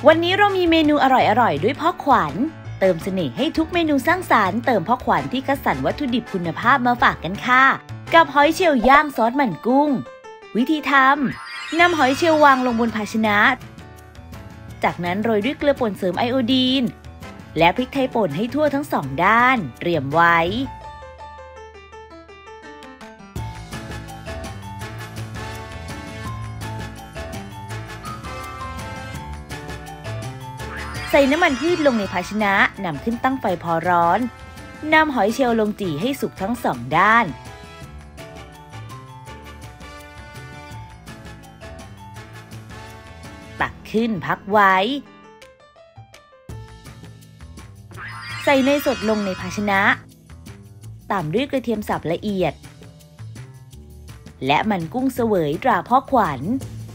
วันนี้เรามีเมนูอร่อยๆด้วยพ่อขวัญเติมเสน่ห์ให้ทุกเมนูสร้างสรรค์เติมพ่อขวัญที่คัดสรรวัตถุดิบคุณภาพมาฝากกันค่ะกับหอยเชลล์ย่างซอสหมั่นกุ้งวิธีทำนำหอยเชลล์วางลงบนภาชนะจากนั้นโรยด้วยเกลือป่นเสริมไอโอดีนและพริกไทยป่นให้ทั่วทั้งสองด้านเตรียมไว้ใส่น้ำมันพืชลงในภาชนะนำขึ้นตั้งไฟพอร้อนนำหอยเชลล์ลงจี่ให้สุกทั้งสองด้านตักขึ้นพักไว้ใส่เนยสดลงในภาชนะตามด้วยกระเทียมสับละเอียดและมันกุ้งเสวยตราพ่อขวัญ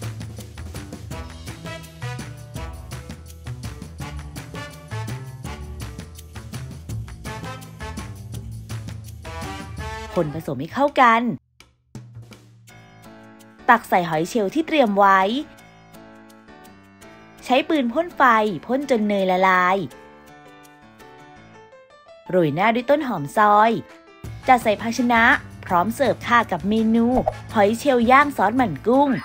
คนผสมให้เข้ากันตักใส่หอยเชลล์ที่เตรียมไว้ใช้ปืนพ่นไฟพ่นจนเนยละลายโรยหน้าด้วยต้นหอมซอยจัดใส่ภาชนะพร้อมเสิร์ฟค่ะกับเมนูหอยเชลล์ย่างซอสหมั่นกุ้ง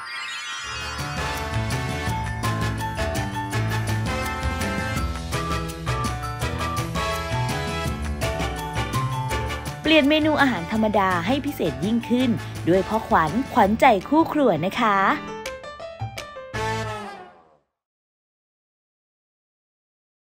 เปลี่ยนเมนูอาหารธรรมดาให้พิเศษยิ่งขึ้นด้วยพ่อขวัญใจคู่ครัวนะคะ